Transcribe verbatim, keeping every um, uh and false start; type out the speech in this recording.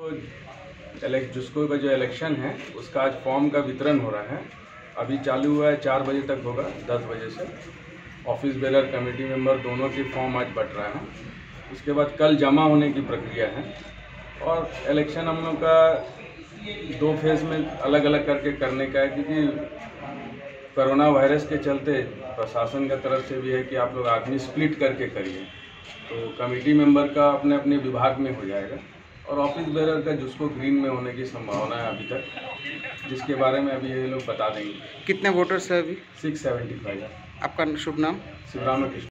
Elect जिसको का जो इलेक्शन है उसका आज फॉर्म का वितरण हो रहा है। अभी चालू हुआ है, चार बजे तक होगा, दस बजे से। ऑफिस बेरर, कमेटी मेंबर दोनों के फॉर्म आज बट रहा है। उसके बाद कल जमा होने की प्रक्रिया है और इलेक्शन हम लोग का दो फेज़ में अलग अलग करके करने का है, क्योंकि कोरोना वायरस के चलते प्रशासन का तरफ से भी है कि आप लोग आदमी स्प्लिट करके करिए। तो कमेटी मेंबर का अपने अपने विभाग में हो जाएगा और ऑफिस बेरर का जिसको ग्रीन में होने की संभावना है अभी तक, जिसके बारे में अभी ये लोग बता देंगे। कितने वोटर्स है अभी? Six seventy five. आपका शुभ नाम? शिवराम कृष्ण।